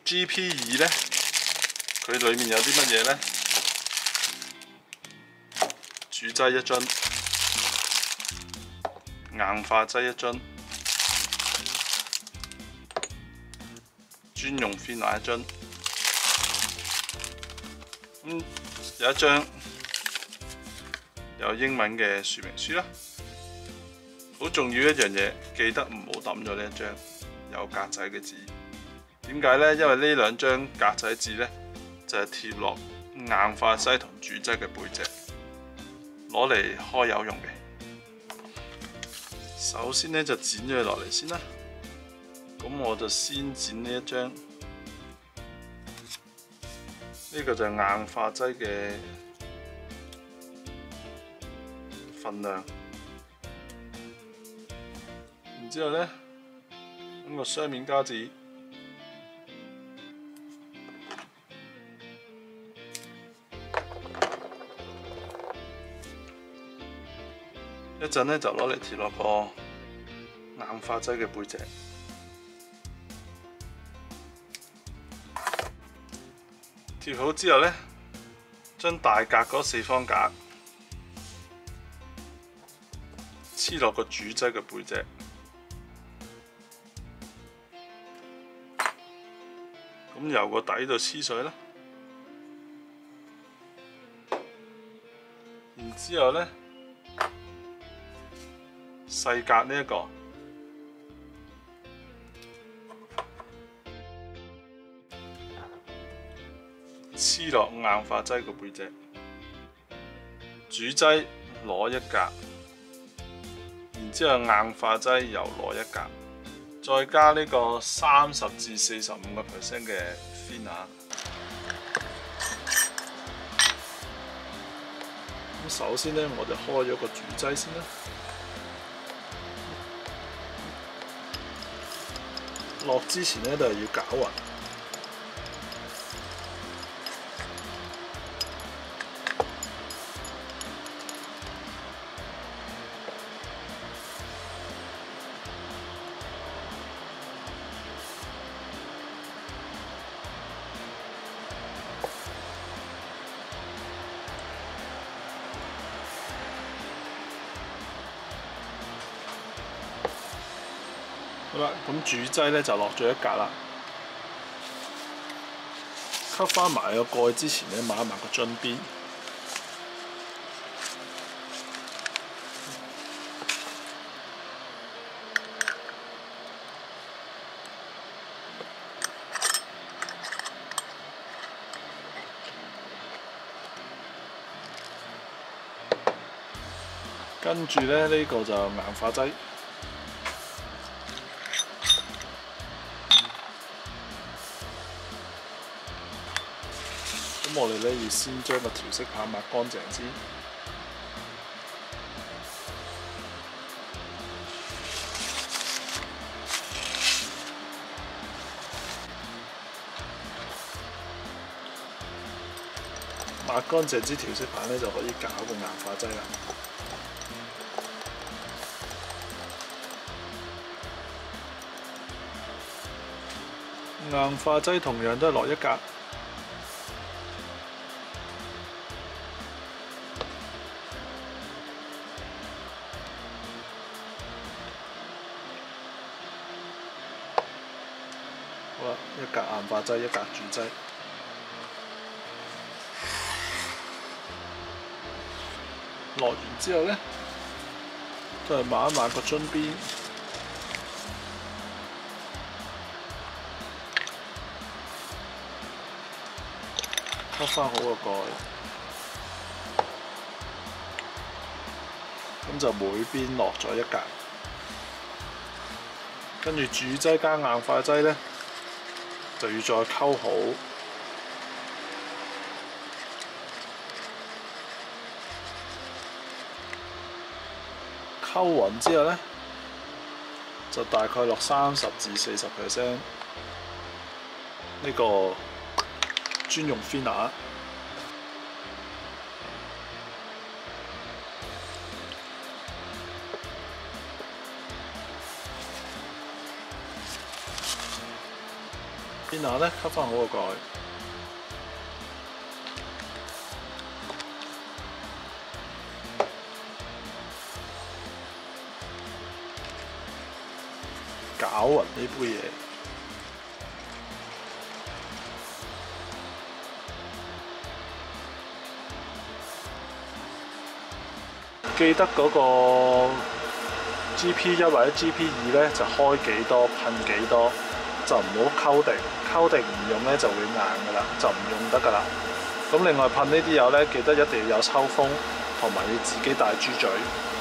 GP2咧，佢裏面有啲乜嘢咧？主劑1樽，硬化劑1樽，專用 Finisher 1樽。有一張有英文嘅說明書啦。好重要一樣嘢，記得唔好抌咗呢一張有格仔嘅紙。點解呢？因為呢兩張格仔紙呢，就係貼落硬化劑同主劑嘅背脊，攞嚟開油用嘅。首先呢，就剪咗佢落嚟先啦。咁我就先剪呢一張，呢個就係硬化劑嘅份量。然之後呢，揾個雙面膠紙。一陣呢就攞嚟貼落個硬化劑嘅背脊，貼好之後呢，將大格嗰4方格黐落個主劑嘅背脊，咁由個底度黐水啦，然之後呢。細格呢一個黐落硬化劑個背脊，主劑攞1格，然之後硬化劑又攞1格，再加呢個30至45% 嘅 Finisher。咁首先呢，我就開咗個主劑先啦。落之前呢，都係要攪勻。好啦，咁主劑呢就落咗1格啦，吸翻埋個蓋之前呢，抹一抹個樽邊。跟住呢，呢個就硬化劑。咁我哋呢要先將個調色棒抹乾淨先。抹乾淨支調色棒呢，就可以搞個硬化劑啦。硬化劑同樣都係落1格。好啦，1格硬化劑，1格主劑。落完之後呢，都係抹一抹個樽邊。吸翻好個蓋，咁就每邊落咗1格，跟住主劑加硬化劑呢，就要再溝好，溝勻之後呢，就大概落30至40% 呢個專用 Finisher。 然後咧吸翻好個蓋。攪勻呢杯嘢，記得嗰個 GP1 或者 GP2咧就開幾多噴幾多，就唔好溝定，溝定唔用咧就會硬噶啦，就唔用得噶啦。咁另外噴呢啲油咧，記得一定要有抽風，同埋要自己帶豬嘴。